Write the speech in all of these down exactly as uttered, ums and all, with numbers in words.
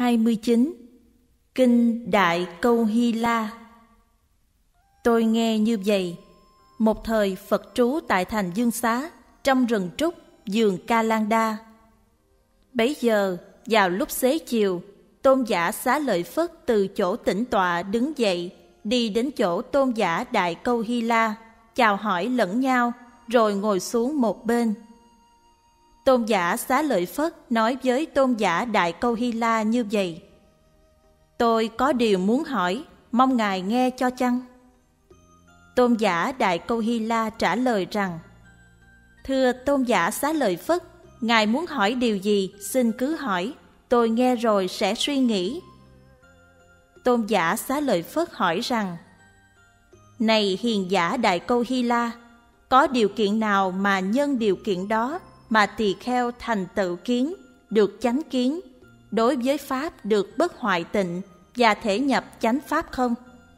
hai mươi chín. Kinh Đại Câu Hy La. Tôi nghe như vậy. Một thời Phật trú tại thành Dương Xá, trong rừng trúc, vườn Ca Lan Đa. Bấy giờ, vào lúc xế chiều, Tôn giả Xá Lợi Phất từ chỗ tĩnh tọa đứng dậy, đi đến chỗ Tôn giả Đại Câu Hy La, chào hỏi lẫn nhau, rồi ngồi xuống một bên. Tôn giả Xá Lợi Phất nói với Tôn giả Đại Câu Hy La như vậy: Tôi có điều muốn hỏi, mong Ngài nghe cho chăng? Tôn giả Đại Câu Hy La trả lời rằng: Thưa Tôn giả Xá Lợi Phất, Ngài muốn hỏi điều gì, xin cứ hỏi, tôi nghe rồi sẽ suy nghĩ. Tôn giả Xá Lợi Phất hỏi rằng: Này hiền giả Đại Câu Hy La, có điều kiện nào mà nhân điều kiện đó mà tỳ kheo thành tựu kiến, được chánh kiến, đối với Pháp được bất hoại tịnh và thể nhập chánh Pháp không?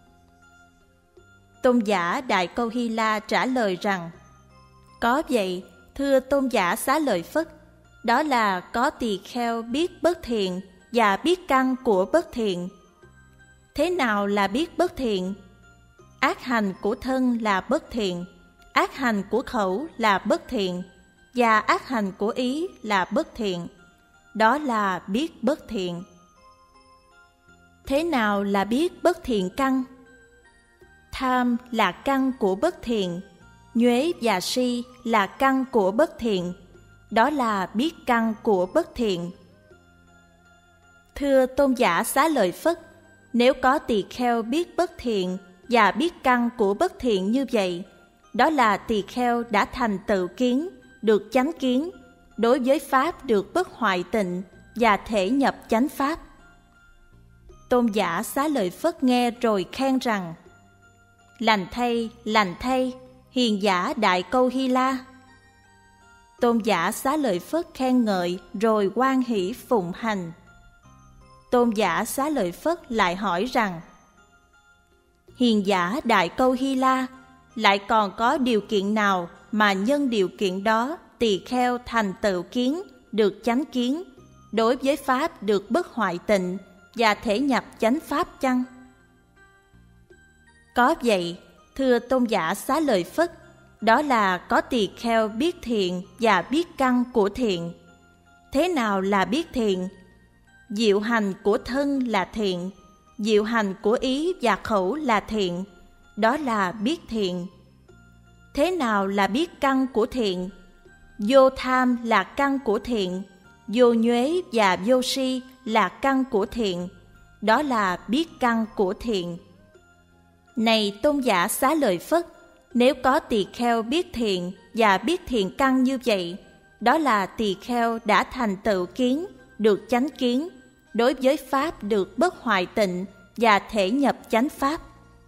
Tôn giả Đại Câu Hy La trả lời rằng: Có vậy, thưa Tôn giả Xá Lợi Phất, đó là có tỳ kheo biết bất thiện và biết căn của bất thiện. Thế nào là biết bất thiện? Ác hành của thân là bất thiện, ác hành của khẩu là bất thiện, và ác hành của ý là bất thiện. Đó là biết bất thiện. Thế nào là biết bất thiện căn? Tham là căn của bất thiện, nhuế và si là căn của bất thiện. Đó là biết căn của bất thiện. Thưa Tôn giả Xá Lợi Phất, nếu có tỳ kheo biết bất thiện và biết căn của bất thiện như vậy, đó là tỳ kheo đã thành tựu kiến, được chánh kiến, đối với Pháp được bất hoại tịnh và thể nhập chánh Pháp. Tôn giả Xá Lợi Phất nghe rồi khen rằng: Lành thay, lành thay, hiền giả Đại Câu Hy La. Tôn giả Xá Lợi Phất khen ngợi rồi hoan hỷ phụng hành. Tôn giả Xá Lợi Phất lại hỏi rằng: Hiền giả Đại Câu Hy La, lại còn có điều kiện nào mà nhân điều kiện đó tỳ kheo thành tựu kiến, được chánh kiến, đối với Pháp được bất hoại tịnh và thể nhập chánh Pháp chăng? Có vậy, thưa Tôn giả Xá Lợi Phất, đó là có tỳ kheo biết thiện và biết căn của thiện. Thế nào là biết thiện? Diệu hành của thân là thiện, diệu hành của ý và khẩu là thiện. Đó là biết thiện. Thế nào là biết căn của thiện? Vô tham là căn của thiện, vô nhuế và vô si là căn của thiện. Đó là biết căn của thiện. Này Tôn giả Xá Lợi Phất, nếu có tỳ kheo biết thiện và biết thiện căn như vậy, đó là tỳ kheo đã thành tựu kiến, được chánh kiến, đối với Pháp được bất hoại tịnh và thể nhập chánh Pháp.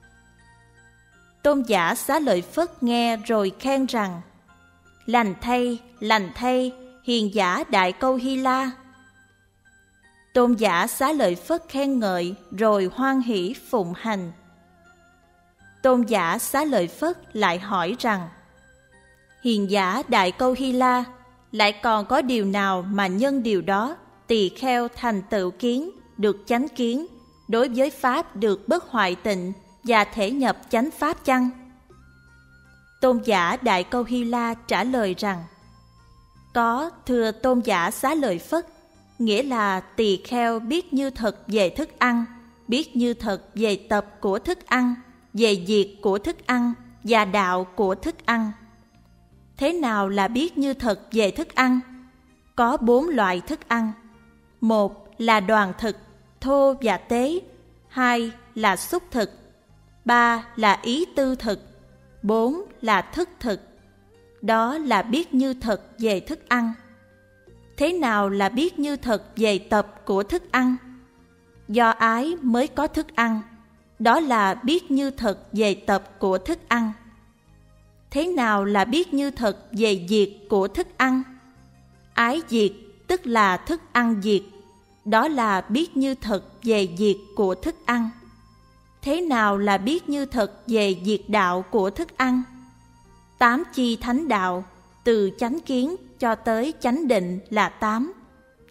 Tôn giả Xá Lợi Phất nghe rồi khen rằng: Lành thay, lành thay, hiền giả Đại Câu Hy La. Tôn giả Xá Lợi Phất khen ngợi rồi hoan hỷ phụng hành. Tôn giả Xá Lợi Phất lại hỏi rằng: Hiền giả Đại Câu Hy La, lại còn có điều nào mà nhân điều đó tỳ kheo thành tựu kiến, được chánh kiến, đối với Pháp được bất hoại tịnh và thể nhập chánh Pháp chăng? Tôn giả Đại Câu Hy La trả lời rằng: Có, thưa Tôn giả Xá Lợi Phất, nghĩa là tỳ kheo biết như thật về thức ăn, biết như thật về tập của thức ăn, về diệt của thức ăn và đạo của thức ăn. Thế nào là biết như thật về thức ăn? Có bốn loại thức ăn. Một là đoàn thực, thô và tế. Hai là xúc thực. Ba là ý tư thực. Bốn là thức thực. Đó là biết như thật về thức ăn. Thế nào là biết như thật về tập của thức ăn? Do ái mới có thức ăn. Đó là biết như thật về tập của thức ăn. Thế nào là biết như thật về diệt của thức ăn? Ái diệt tức là thức ăn diệt. Đó là biết như thật về diệt của thức ăn. Thế nào là biết như thật về diệt đạo của thức ăn? Tám chi thánh đạo, từ chánh kiến cho tới chánh định là tám.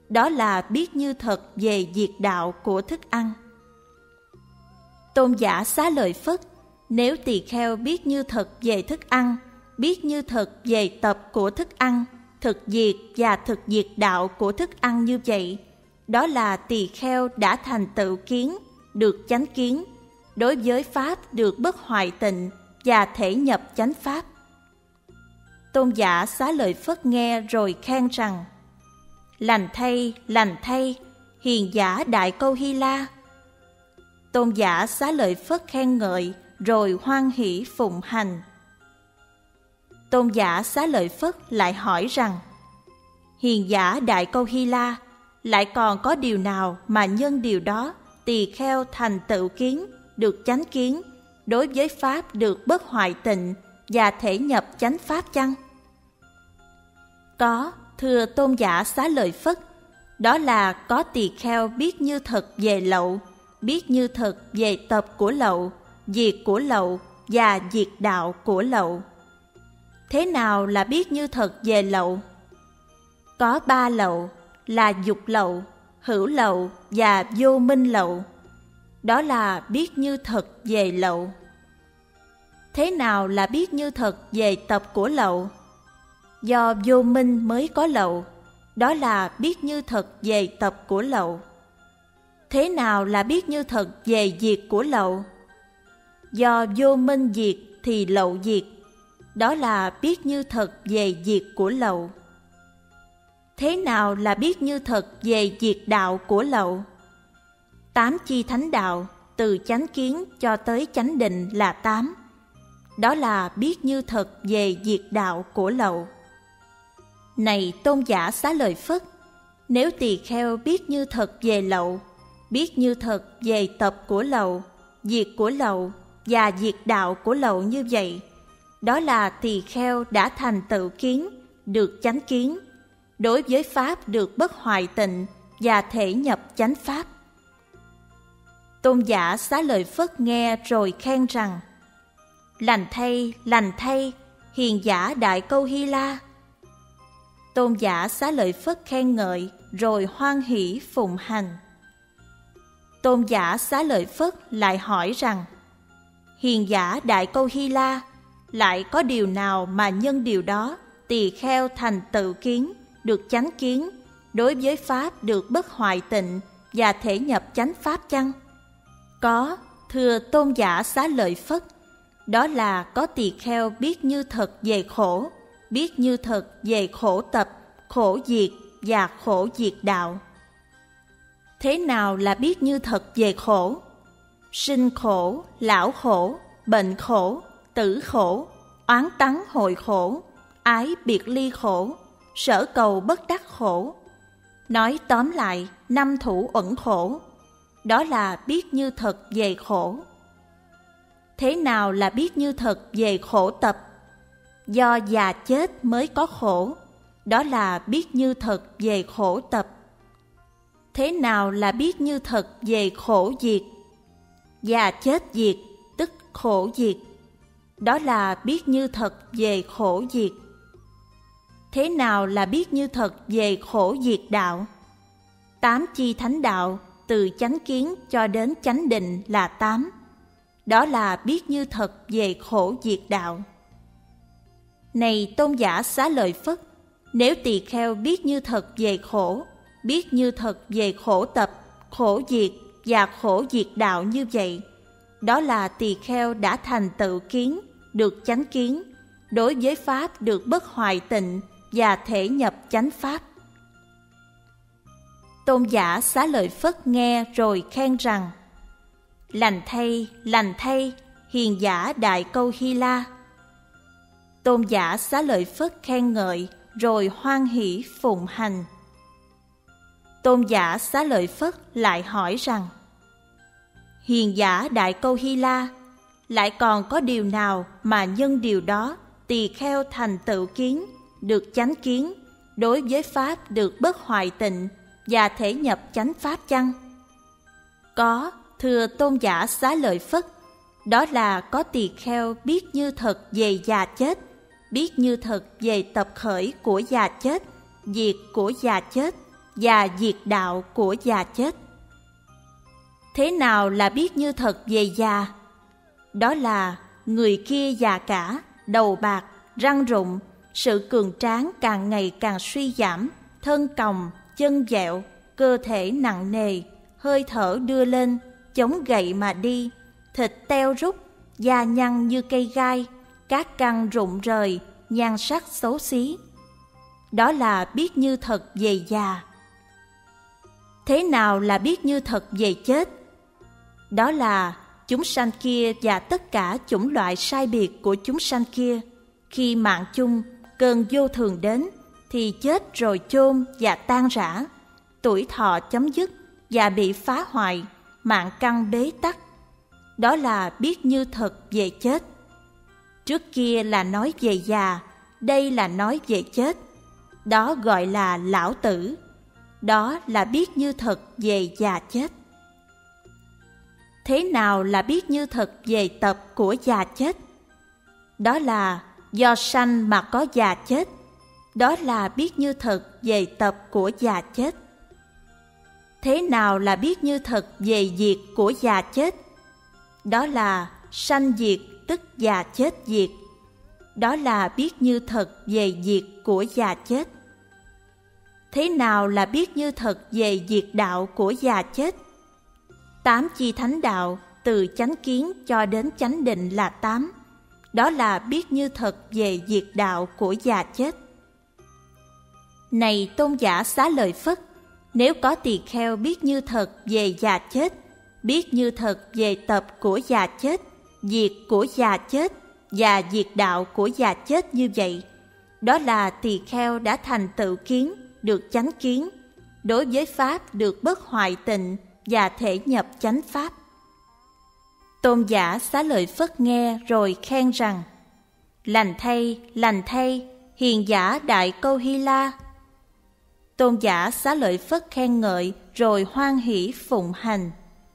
đó là biết như thật về diệt đạo của thức ăn. Tôn giả Xá Lợi Phất, nếu tỳ kheo biết như thật về thức ăn, biết như thật về tập của thức ăn, thực diệt và thực diệt đạo của thức ăn như vậy, đó là tỳ kheo đã thành tựu kiến, được chánh kiến, đối với pháp được bất hoại tịnh và thể nhập chánh pháp. Tôn giả Xá Lợi Phất nghe rồi khen rằng: lành thay, lành thay, hiền giả Đại Câu Hy La. Tôn giả Xá Lợi Phất khen ngợi rồi hoan hỷ phụng hành. Tôn giả Xá Lợi Phất lại hỏi rằng: hiền giả Đại Câu Hy La, lại còn có điều nào mà nhân điều đó tỳ kheo thành tựu kiến, được chánh kiến, đối với pháp được bất hoại tịnh và thể nhập chánh pháp chăng? Có, thưa Tôn giả Xá Lợi Phất, đó là có tỳ kheo biết như thật về lậu, biết như thật về tập của lậu, diệt của lậu và diệt đạo của lậu. Thế nào là biết như thật về lậu? Có ba lậu là dục lậu, hữu lậu và vô minh lậu. Đó là biết như thật về lậu. Thế nào là biết như thật về tập của lậu? Do vô minh mới có lậu, đó là biết như thật về tập của lậu. Thế nào là biết như thật về diệt của lậu? Do vô minh diệt thì lậu diệt, đó là biết như thật về diệt của lậu. Thế nào là biết như thật về diệt đạo của lậu? Tám chi thánh đạo, từ chánh kiến cho tới chánh định là tám. Đó là biết như thật về diệt đạo của lậu. Này Tôn giả Xá Lợi Phất, nếu tỳ kheo biết như thật về lậu, biết như thật về tập của lậu, diệt của lậu và diệt đạo của lậu như vậy, đó là tỳ kheo đã thành tựu kiến, được chánh kiến, đối với pháp được bất hoại tịnh và thể nhập chánh pháp. Tôn giả Xá Lợi Phất nghe rồi khen rằng: lành thay, lành thay, hiền giả Đại Câu Hy La. Tôn giả Xá Lợi Phất khen ngợi rồi hoan hỷ phụng hành. Tôn giả Xá Lợi Phất lại hỏi rằng: hiền giả Đại Câu Hy La, lại có điều nào mà nhân điều đó tỳ kheo thành tựu kiến, được chánh kiến, đối với pháp được bất hoại tịnh và thể nhập chánh pháp chăng? Có, thưa Tôn giả Xá Lợi Phất, đó là có tỳ kheo biết như thật về khổ, biết như thật về khổ tập, khổ diệt và khổ diệt đạo. Thế nào là biết như thật về khổ? Sinh khổ, lão khổ, bệnh khổ, tử khổ, oán tắng hội khổ, ái biệt ly khổ, sở cầu bất đắc khổ. Nói tóm lại, năm thủ uẩn khổ. Đó là biết như thật về khổ. Thế nào là biết như thật về khổ tập? Do già chết mới có khổ, đó là biết như thật về khổ tập. Thế nào là biết như thật về khổ diệt? Già chết diệt, tức khổ diệt, đó là biết như thật về khổ diệt. Thế nào là biết như thật về khổ diệt đạo? Tám chi thánh đạo, từ chánh kiến cho đến chánh định là tám. Đó là biết như thật về khổ diệt đạo. Này Tôn giả Xá Lợi Phất, nếu tỳ kheo biết như thật về khổ, biết như thật về khổ tập, khổ diệt và khổ diệt đạo như vậy, đó là tỳ kheo đã thành tựu kiến, được chánh kiến, đối với pháp được bất hoại tịnh và thể nhập chánh pháp. Tôn giả Xá Lợi Phất nghe rồi khen rằng: lành thay, lành thay, hiền giả Đại Câu Hy La. Tôn giả Xá Lợi Phất khen ngợi rồi hoan hỷ phụng hành. Tôn giả Xá Lợi Phất lại hỏi rằng: hiền giả Đại Câu Hy La, lại còn có điều nào mà nhân điều đó tỳ kheo thành tựu kiến, được chánh kiến, đối với pháp được bất hoại tịnh và thể nhập chánh pháp chăng? Có, thưa Tôn giả Xá Lợi Phất, đó là có tỳ kheo biết như thật về già chết, biết như thật về tập khởi của già chết, diệt của già chết và diệt đạo của già chết. Thế nào là biết như thật về già? Đó là người kia già cả, đầu bạc, răng rụng, sự cường tráng càng ngày càng suy giảm, thân còng, chân dẹo, cơ thể nặng nề, hơi thở đưa lên, chống gậy mà đi, thịt teo rút, da nhăn như cây gai, các căn rụng rời, nhan sắc xấu xí. Đó là biết như thật về già. Thế nào là biết như thật về chết? Đó là chúng sanh kia và tất cả chủng loại sai biệt của chúng sanh kia, khi mạng chung, cơn vô thường đến, thì chết rồi chôn và tan rã, tuổi thọ chấm dứt và bị phá hoại, mạng căn bế tắc. Đó là biết như thật về chết. Trước kia là nói về già, đây là nói về chết. Đó gọi là lão tử. Đó là biết như thật về già chết. Thế nào là biết như thật về tập của già chết? Đó là do sanh mà có già chết. Đó là biết như thật về tập của già chết. Thế nào là biết như thật về diệt của già chết? Đó là sanh diệt tức già chết diệt. Đó là biết như thật về diệt của già chết. Thế nào là biết như thật về diệt đạo của già chết? Tám chi thánh đạo từ chánh kiến cho đến chánh định là tám. Đó là biết như thật về diệt đạo của già chết. Này tôn giả Xá Lợi Phất, nếu có tỳ kheo biết như thật về già chết, biết như thật về tập của già chết, diệt của già chết và diệt đạo của già chết như vậy, đó là tỳ kheo đã thành tựu kiến, được chánh kiến, đối với pháp được bất hoại tịnh và thể nhập chánh pháp. Tôn giả Xá Lợi Phất nghe rồi khen rằng: lành thay, lành thay, hiền giả Đại Câu Hy La. Tôn giả Xá Lợi Phất khen ngợi rồi hoan hỷ phụng hành.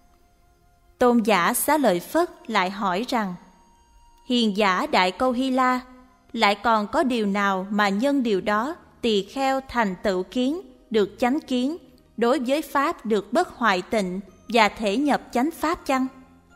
Tôn giả Xá Lợi Phất lại hỏi rằng: hiền giả Đại Câu Hy La, lại còn có điều nào mà nhân điều đó tỳ kheo thành tựu kiến, được chánh kiến, đối với pháp được bất hoại tịnh và thể nhập chánh pháp chăng?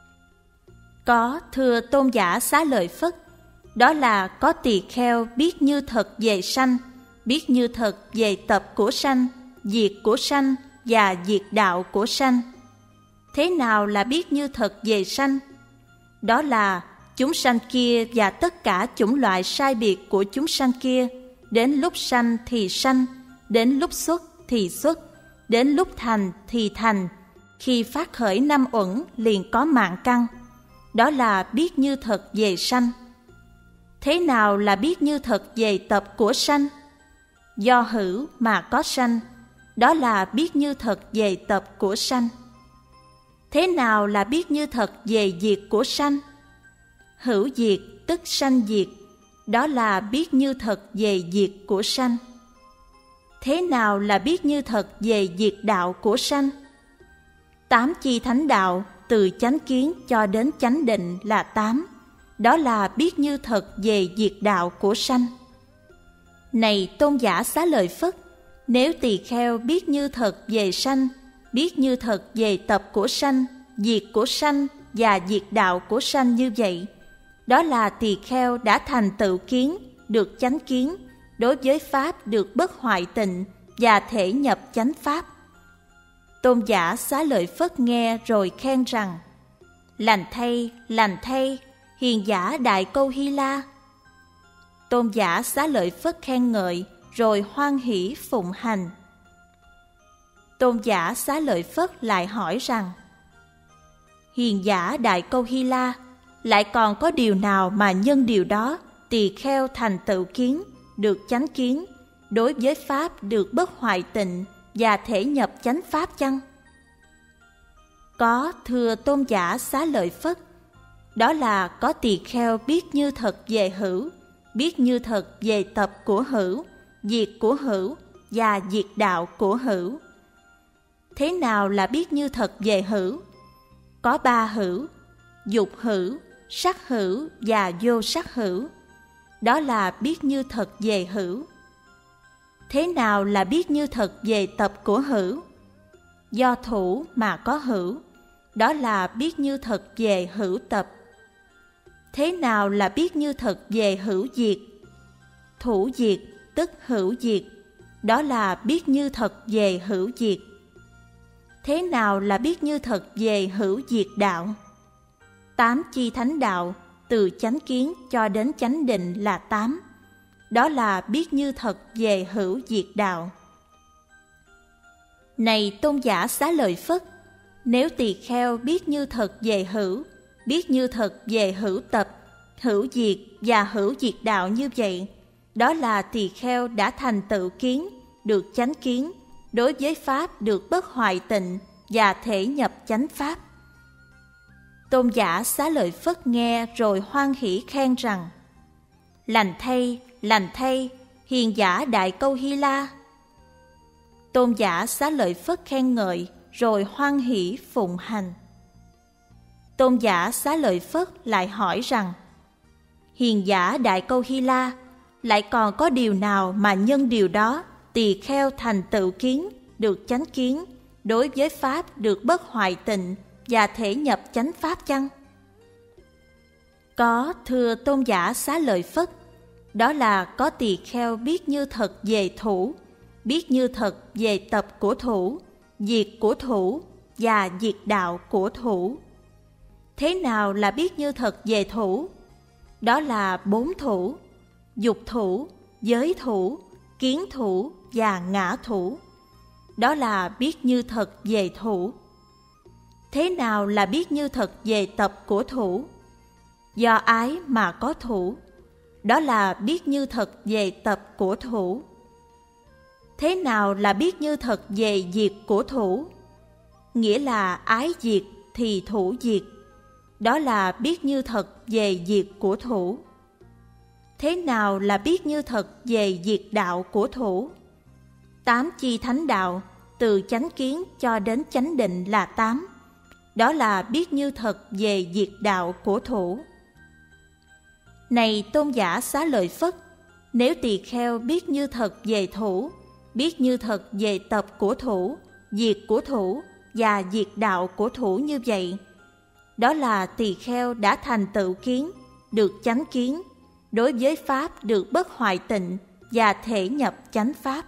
Có, thưa tôn giả Xá Lợi Phất. Đó là có tỳ kheo biết như thật về sanh, biết như thật về tập của sanh, diệt của sanh và diệt đạo của sanh. Thế nào là biết như thật về sanh? Đó là chúng sanh kia và tất cả chủng loại sai biệt của chúng sanh kia, đến lúc sanh thì sanh, đến lúc xuất thì xuất, đến lúc thành thì thành, khi phát khởi năm uẩn liền có mạng căn. Đó là biết như thật về sanh. Thế nào là biết như thật về tập của sanh? Do hữu mà có sanh. Đó là biết như thật về tập của sanh. Thế nào là biết như thật về diệt của sanh? Hữu diệt tức sanh diệt. Đó là biết như thật về diệt của sanh. Thế nào là biết như thật về diệt đạo của sanh? Tám chi thánh đạo từ chánh kiến cho đến chánh định là tám. Đó là biết như thật về diệt đạo của sanh. Này tôn giả Xá Lợi Phất, nếu tỳ kheo biết như thật về sanh, biết như thật về tập của sanh, diệt của sanh và diệt đạo của sanh như vậy, đó là tỳ kheo đã thành tựu kiến, được chánh kiến, đối với pháp được bất hoại tịnh và thể nhập chánh pháp. Tôn giả Xá Lợi Phất nghe rồi khen rằng: lành thay, lành thay, hiền giả Đại Câu Hy La. Tôn giả Xá Lợi Phất khen ngợi rồi hoan hỷ phụng hành. Tôn giả Xá Lợi Phất lại hỏi rằng: hiền giả Đại Câu Hy La, lại còn có điều nào mà nhân điều đó tỳ kheo thành tựu kiến, được chánh kiến, đối với pháp được bất hoại tịnh và thể nhập chánh pháp chăng? Có, thưa tôn giả Xá Lợi Phất. Đó là có tỳ kheo biết như thật về hữu, biết như thật về tập của hữu, diệt của hữu và diệt đạo của hữu. Thế nào là biết như thật về hữu? Có ba hữu: dục hữu, sắc hữu và vô sắc hữu. Đó là biết như thật về hữu. Thế nào là biết như thật về tập của hữu? Do thủ mà có hữu, đó là biết như thật về hữu tập. Thế nào là biết như thật về hữu diệt? Thủ diệt tức hữu diệt, đó là biết như thật về hữu diệt. Thế nào là biết như thật về hữu diệt đạo? Tám chi thánh đạo, từ chánh kiến cho đến chánh định là tám. Đó là biết như thật về hữu diệt đạo. Này tôn giả Xá Lợi Phất, nếu tỳ kheo biết như thật về hữu, biết như thật về hữu tập, hữu diệt và hữu diệt đạo như vậy, đó là tỳ kheo đã thành tựu kiến, được chánh kiến, đối với pháp được bất hoại tịnh và thể nhập chánh pháp. Tôn giả Xá Lợi Phất nghe rồi hoan hỷ khen rằng: lành thay, lành thay, hiền giả Đại Câu Hy La. Tôn giả Xá Lợi Phất khen ngợi rồi hoan hỷ phụng hành. Tôn giả Xá Lợi Phất lại hỏi rằng: hiền giả Đại Câu Hy La, lại còn có điều nào mà nhân điều đó tỳ kheo thành tựu kiến, được chánh kiến, đối với pháp được bất hoại tịnh và thể nhập chánh pháp chăng? Có, thưa tôn giả Xá Lợi Phất. Đó là có tỳ kheo biết như thật về thủ, biết như thật về tập của thủ, diệt của thủ và diệt đạo của thủ. Thế nào là biết như thật về thủ? Đó là bốn thủ: dục thủ, giới thủ, kiến thủ và ngã thủ. Đó là biết như thật về thủ. Thế nào là biết như thật về tập của thủ? Do ái mà có thủ. Đó là biết như thật về tập của thủ. Thế nào là biết như thật về diệt của thủ? Nghĩa là ái diệt thì thủ diệt. Đó là biết như thật về diệt của thủ. Thế nào là biết như thật về diệt đạo của thủ? Tám chi thánh đạo, từ chánh kiến cho đến chánh định là tám. Đó là biết như thật về diệt đạo của thủ. Này tôn giả Xá Lợi Phất, nếu tỳ kheo biết như thật về thủ, biết như thật về tập của thủ, diệt của thủ và diệt đạo của thủ như vậy, đó là tỳ kheo đã thành tựu kiến, được chánh kiến, đối với pháp được bất hoại tịnh và thể nhập chánh pháp.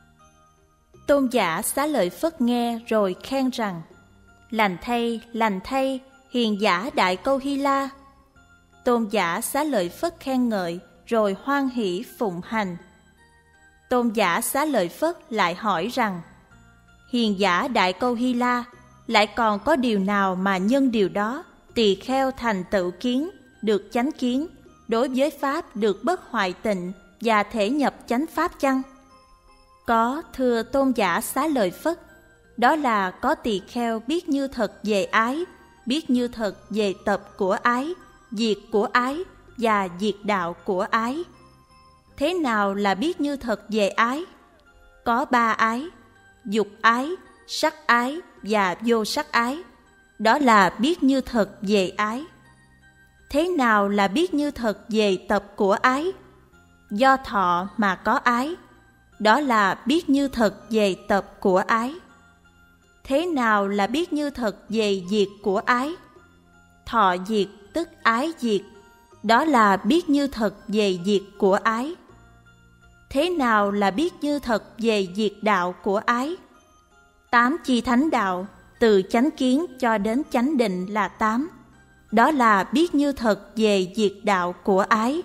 Tôn giả Xá Lợi Phất nghe rồi khen rằng: lành thay, lành thay, hiền giả Đại Câu Hy La. Tôn giả Xá Lợi Phất khen ngợi rồi hoan hỷ phụng hành. Tôn giả Xá Lợi Phất lại hỏi rằng: hiền giả Đại Câu Hy La, lại còn có điều nào mà nhân điều đó tỳ kheo thành tựu kiến, được chánh kiến, đối với pháp được bất hoại tịnh và thể nhập chánh pháp chăng? Có, thưa tôn giả Xá Lợi Phất. Đó là có tỳ kheo biết như thật về ái, biết như thật về tập của ái, diệt của ái và diệt đạo của ái. Thế nào là biết như thật về ái? Có ba ái: dục ái, sắc ái và vô sắc ái. Đó là biết như thật về ái. Thế nào là biết như thật về tập của ái? Do thọ mà có ái. Đó là biết như thật về tập của ái. Thế nào là biết như thật về diệt của ái? Thọ diệt tức ái diệt. Đó là biết như thật về diệt của ái. Thế nào là biết như thật về diệt đạo của ái? Tám chi thánh đạo, từ chánh kiến cho đến chánh định là tám. Đó là biết như thật về diệt đạo của ái.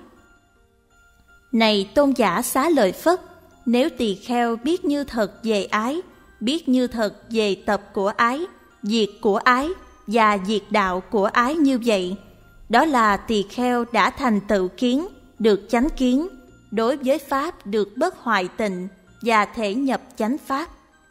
Này tôn giả Xá Lợi Phất, nếu tỳ kheo biết như thật về ái, biết như thật về tập của ái, diệt của ái và diệt đạo của ái như vậy, đó là tỳ kheo đã thành tựu kiến, được chánh kiến, đối với pháp được bất hoại tịnh và thể nhập chánh pháp.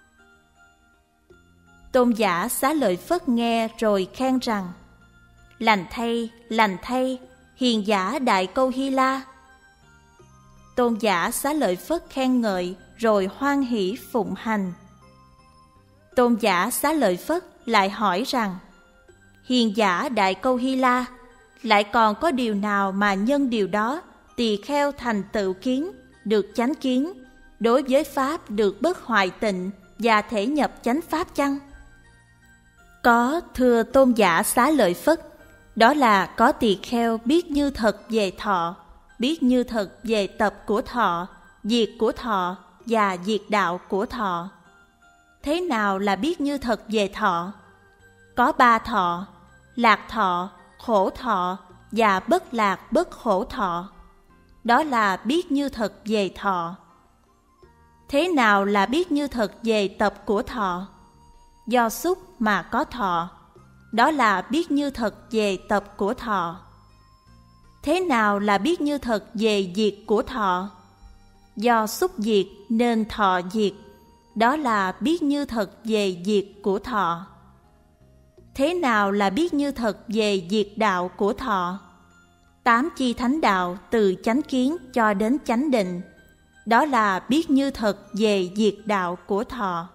Tôn giả Xá Lợi Phất nghe rồi khen rằng: lành thay, lành thay, hiền giả Đại Câu Hy La. Tôn giả Xá Lợi Phất khen ngợi rồi hoan hỷ phụng hành. Tôn giả Xá Lợi Phất lại hỏi rằng: hiền giả Đại Câu Hy La, lại còn có điều nào mà nhân điều đó tỳ kheo thành tựu kiến, được chánh kiến, đối với pháp được bất hoại tịnh và thể nhập chánh pháp chăng? Có, thưa tôn giả Xá Lợi Phất. Đó là có tỳ kheo biết như thật về thọ, biết như thật về tập của thọ, diệt của thọ và diệt đạo của thọ. Thế nào là biết như thật về thọ? Có ba thọ: lạc thọ, khổ thọ và bất lạc bất khổ thọ. Đó là biết như thật về thọ. Thế nào là biết như thật về tập của thọ? Do xúc mà có thọ. Đó là biết như thật về tập của thọ. Thế nào là biết như thật về diệt của thọ? Do xúc diệt nên thọ diệt. Đó là biết như thật về diệt của thọ. Thế nào là biết như thật về diệt đạo của thọ? Tám chi thánh đạo từ chánh kiến cho đến chánh định. Đó là biết như thật về diệt đạo của thọ.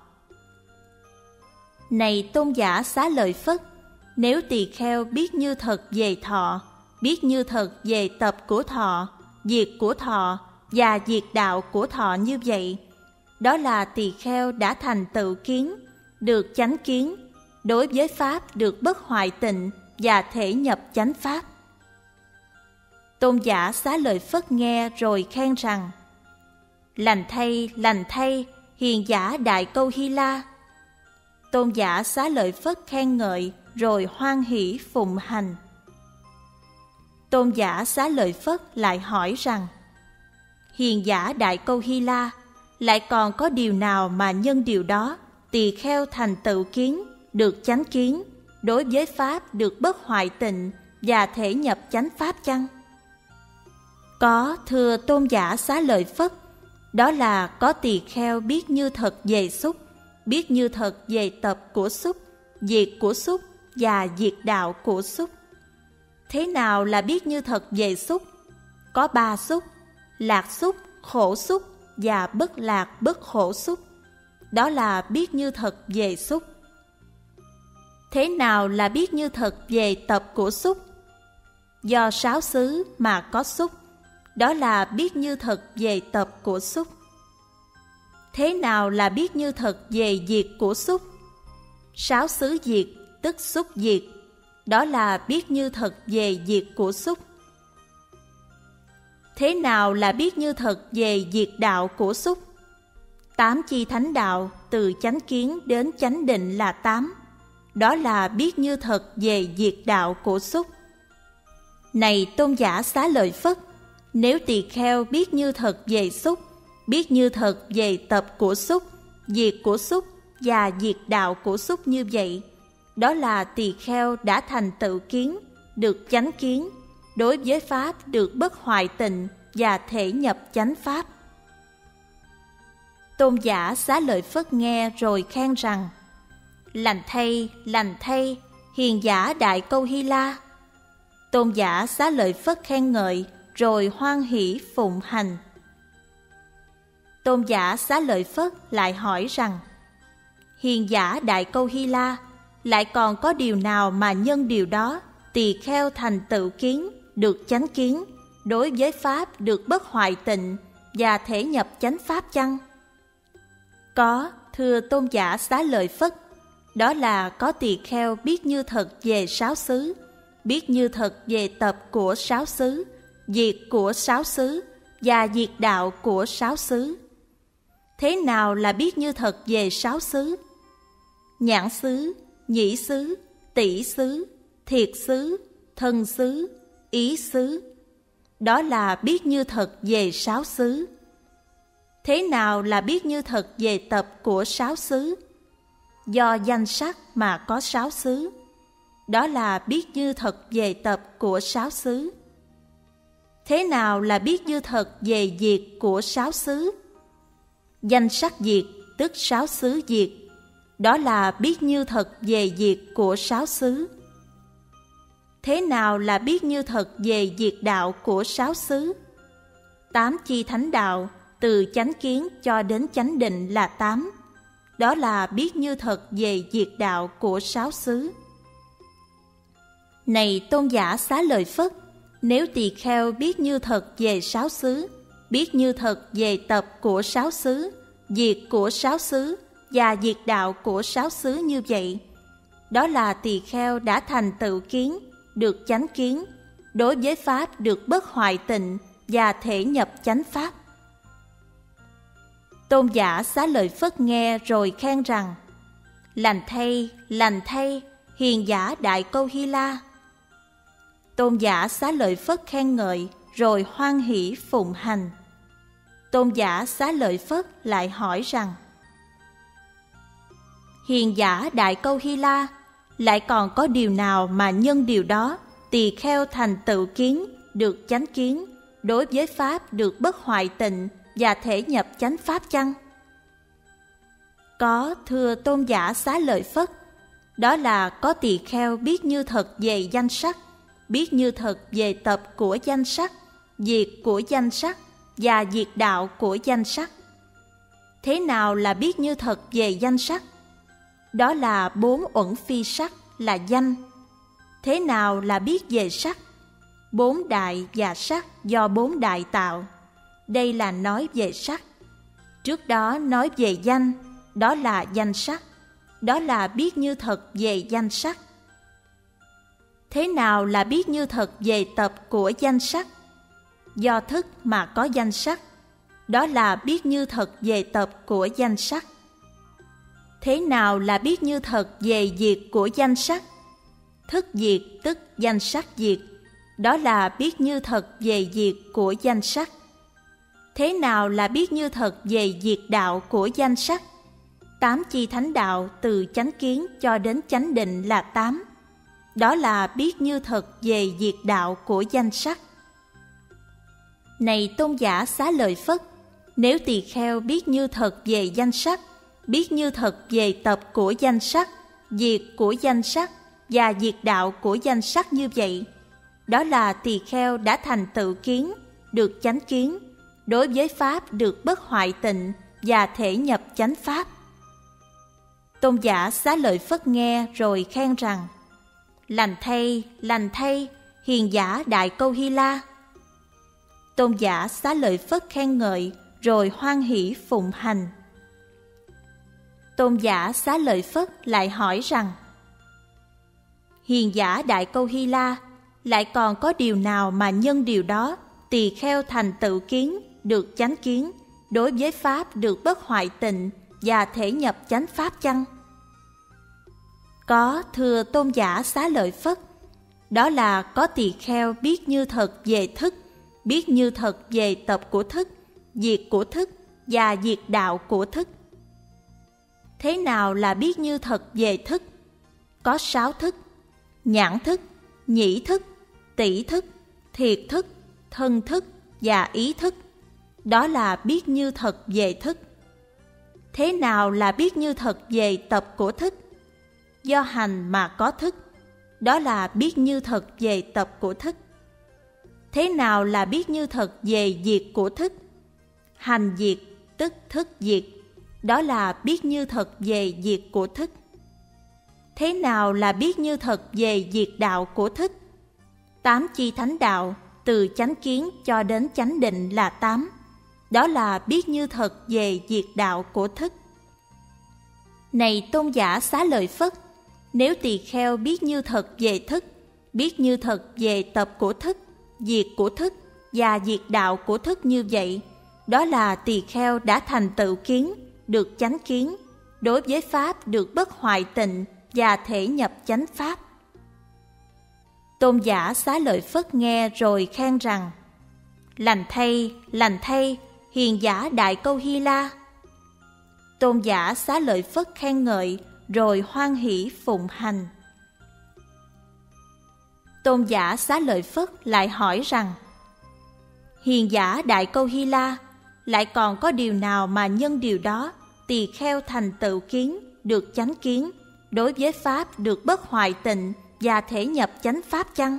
Này tôn giả Xá Lợi Phất, nếu tỳ kheo biết như thật về thọ, biết như thật về tập của thọ, diệt của thọ và diệt đạo của thọ như vậy, đó là tỳ kheo đã thành tựu kiến, được chánh kiến, đối với pháp được bất hoại tịnh và thể nhập chánh pháp. Tôn giả Xá Lợi Phất nghe rồi khen rằng: lành thay, lành thay, hiền giả Đại Câu Hy La. Tôn giả Xá Lợi Phất khen ngợi rồi hoan hỷ phụng hành. Tôn giả Xá Lợi Phất lại hỏi rằng: hiền giả Đại Câu Hy La, lại còn có điều nào mà nhân điều đó tỳ kheo thành tựu kiến, được chánh kiến, đối với pháp được bất hoại tịnh và thể nhập chánh pháp chăng? Có, thưa tôn giả Xá Lợi Phất. Đó là có tỳ kheo biết như thật về xúc, biết như thật về tập của xúc, diệt của xúc và diệt đạo của xúc. Thế nào là biết như thật về xúc? Có ba xúc: lạc xúc, khổ xúc và bất lạc bất khổ xúc. Đó là biết như thật về xúc. Thế nào là biết như thật về tập của xúc? Do sáu xứ mà có xúc. Đó là biết như thật về tập của xúc. Thế nào là biết như thật về diệt của xúc? Sáu xứ diệt tức xúc diệt. Đó là biết như thật về diệt của xúc. Thế nào là biết như thật về diệt đạo của xúc? Tám chi thánh đạo từ chánh kiến đến chánh định là tám. Đó là biết như thật về diệt đạo của xúc. Này tôn giả Xá Lợi Phất, nếu tỳ kheo biết như thật về xúc, biết như thật về tập của xúc, diệt của xúc và diệt đạo của xúc như vậy, đó là tỳ kheo đã thành tựu kiến, được chánh kiến, đối với pháp được bất hoại tịnh và thể nhập chánh pháp. Tôn giả Xá Lợi Phất nghe rồi khen rằng: lành thay, lành thay, hiền giả Đại Câu Hy La. Tôn giả Xá Lợi Phất khen ngợi rồi hoan hỷ phụng hành. Tôn giả Xá Lợi Phất lại hỏi rằng: hiền giả Đại Câu Hy La, lại còn có điều nào mà nhân điều đó tỳ kheo thành tựu kiến, được chánh kiến, đối với pháp được bất hoại tịnh và thể nhập chánh pháp chăng? Có, thưa tôn giả Xá Lợi Phất. Đó là có tỳ kheo biết như thật về sáu xứ, biết như thật về tập của sáu xứ, diệt của sáu xứ và diệt đạo của sáu xứ. Thế nào là biết như thật về sáu xứ? Nhãn xứ, nhĩ xứ, tỷ xứ, thiệt xứ, thân xứ, ý xứ. Đó là biết như thật về sáu xứ. Thế nào là biết như thật về tập của sáu xứ? Do danh sắc mà có sáu xứ. Đó là biết như thật về tập của sáu xứ. Thế nào là biết như thật về diệt của sáu xứ? Danh sắc diệt tức sáu xứ diệt. Đó là biết như thật về diệt của sáu xứ. Thế nào là biết như thật về diệt đạo của sáu xứ? Tám chi thánh đạo từ chánh kiến cho đến chánh định là tám. Đó là biết như thật về diệt đạo của sáu xứ. Này tôn giả Xá Lợi Phất, nếu tỳ kheo biết như thật về sáu xứ, biết như thật về tập của sáu xứ, diệt của sáu xứ và diệt đạo của sáu xứ như vậy, đó là tỳ kheo đã thành tựu kiến, được chánh kiến, đối với pháp được bất hoại tịnh và thể nhập chánh pháp. Tôn giả Xá Lợi Phất nghe rồi khen rằng: lành thay, lành thay, hiền giả Đại Câu Hy La. Tôn giả Xá Lợi Phất khen ngợi rồi hoan hỷ phụng hành. Tôn giả Xá Lợi Phất lại hỏi rằng: hiền giả Đại Câu Hy La, lại còn có điều nào mà nhân điều đó tỳ kheo thành tựu kiến, được chánh kiến, đối với pháp được bất hoại tịnh và thể nhập chánh pháp chăng? Có, thưa tôn giả Xá Lợi Phất. Đó là có tỳ kheo biết như thật về danh sắc, biết như thật về tập của danh sắc, diệt của danh sắc và diệt đạo của danh sắc. Thế nào là biết như thật về danh sắc? Đó là bốn uẩn phi sắc là danh. Thế nào là biết về sắc? Bốn đại và sắc do bốn đại tạo. Đây là nói về sắc. Trước đó nói về danh, đó là danh sắc. Đó là biết như thật về danh sắc. Thế nào là biết như thật về tập của danh sắc? Do thức mà có danh sắc. Đó là biết như thật về tập của danh sắc. Thế nào là biết như thật về diệt của danh sắc? Thức diệt tức danh sắc diệt. Đó là biết như thật về diệt của danh sắc. Thế nào là biết như thật về diệt đạo của danh sắc? Tám chi thánh đạo từ chánh kiến cho đến chánh định là tám. Đó là biết như thật về diệt đạo của danh sắc. Này tôn giả Xá Lợi Phất, nếu tỳ kheo biết như thật về danh sắc, biết như thật về tập của danh sắc, diệt của danh sắc và diệt đạo của danh sắc như vậy, đó là tỳ kheo đã thành tựu kiến, được chánh kiến, đối với pháp được bất hoại tịnh và thể nhập chánh pháp. Tôn giả Xá Lợi Phất nghe rồi khen rằng: lành thay, lành thay, hiền giả Đại Câu Hy La. Tôn giả Xá Lợi Phất khen ngợi rồi hoan hỷ phụng hành. Tôn giả Xá Lợi Phất lại hỏi rằng: hiền giả Đại Câu Hy La, lại còn có điều nào mà nhân điều đó tỳ kheo thành tựu kiến, được chánh kiến, đối với pháp được bất hoại tịnh và thể nhập chánh pháp chăng? Có, thưa tôn giả Xá Lợi Phất. Đó là có tỳ kheo biết như thật về thức, biết như thật về tập của thức, diệt của thức và diệt đạo của thức. Thế nào là biết như thật về thức? Có sáu thức: nhãn thức, nhĩ thức, tỷ thức, thiệt thức, thân thức và ý thức. Đó là biết như thật về thức. Thế nào là biết như thật về tập của thức? Do hành mà có thức. Đó là biết như thật về tập của thức. Thế nào là biết như thật về diệt của thức? Hành diệt tức thức diệt. Đó là biết như thật về diệt của thức. Thế nào là biết như thật về diệt đạo của thức? Tám chi thánh đạo từ chánh kiến cho đến chánh định là tám. Đó là biết như thật về diệt đạo của thức. Này tôn giả Xá Lợi Phất, nếu tỳ kheo biết như thật về thức, biết như thật về tập của thức, diệt của thức và diệt đạo của thức như vậy, đó là tỳ kheo đã thành tựu kiến, được chánh kiến, đối với pháp được bất hoại tịnh và thể nhập chánh pháp. Tôn giả Xá Lợi Phất nghe rồi khen rằng: lành thay, lành thay, hiền giả Đại Câu Hy La. Tôn giả Xá Lợi Phất khen ngợi rồi hoan hỷ phụng hành. Tôn giả Xá Lợi Phất lại hỏi rằng: hiền giả Đại Câu Hy La, lại còn có điều nào mà nhân điều đó tỳ kheo thành tựu kiến, được chánh kiến, đối với pháp được bất hoại tịnh và thể nhập chánh pháp chăng?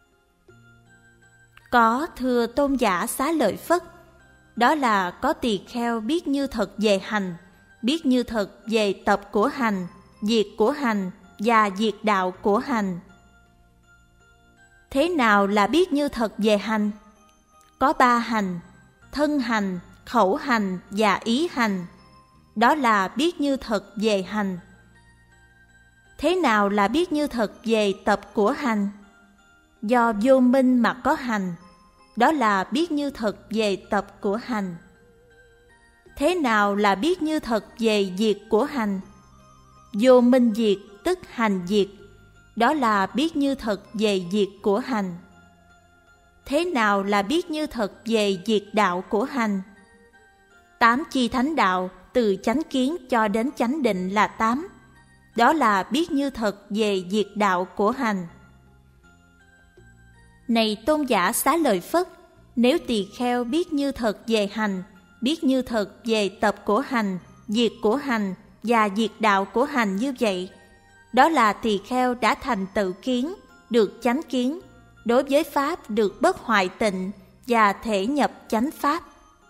Có, thưa tôn giả Xá Lợi Phất. Đó là có tỳ kheo biết như thật về hành, biết như thật về tập của hành, diệt của hành và diệt đạo của hành. Thế nào là biết như thật về hành? Có ba hành: thân hành, khẩu hành và ý hành. Đó là biết như thật về hành. Thế nào là biết như thật về tập của hành? Do vô minh mà có hành. Đó là biết như thật về tập của hành. Thế nào là biết như thật về diệt của hành? Vô minh diệt tức hành diệt. Đó là biết như thật về diệt của hành. Thế nào là biết như thật về diệt đạo của hành? Tám chi thánh đạo từ chánh kiến cho đến chánh định là tám. Đó là biết như thật về diệt đạo của hành. Này tôn giả Xá Lợi Phất, nếu tỳ kheo biết như thật về hành, biết như thật về tập của hành, diệt của hành và diệt đạo của hành như vậy, đó là tỳ kheo đã thành tự kiến, được chánh kiến, đối với pháp được bất hoại tịnh và thể nhập chánh pháp.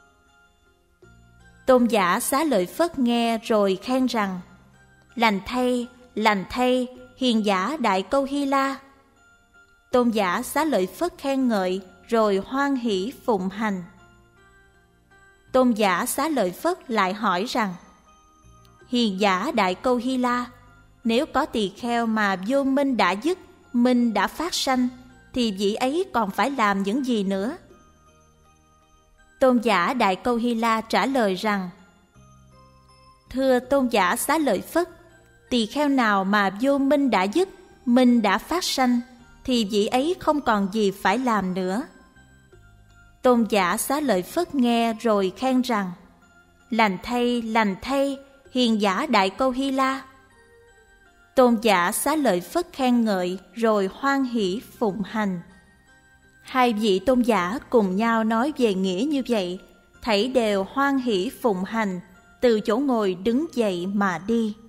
Tôn giả Xá Lợi Phất nghe rồi khen rằng: lành thay, lành thay, hiền giả Đại Câu Hy La. Tôn giả Xá Lợi Phất khen ngợi rồi hoan hỷ phụng hành. Tôn giả Xá Lợi Phất lại hỏi rằng: hiền giả Đại Câu Hy La, nếu có tỳ kheo mà vô minh đã dứt, minh đã phát sanh, thì vị ấy còn phải làm những gì nữa? Tôn giả Đại Câu Hy La trả lời rằng: thưa tôn giả Xá Lợi Phất, tỳ kheo nào mà vô minh đã dứt, minh đã phát sanh, thì vị ấy không còn gì phải làm nữa. Tôn giả Xá Lợi Phất nghe rồi khen rằng: lành thay, lành thay, hiền giả Đại Câu Hy La. Tôn giả Xá Lợi Phất khen ngợi rồi hoan hỷ phụng hành. Hai vị tôn giả cùng nhau nói về nghĩa như vậy, thảy đều hoan hỷ phụng hành, từ chỗ ngồi đứng dậy mà đi.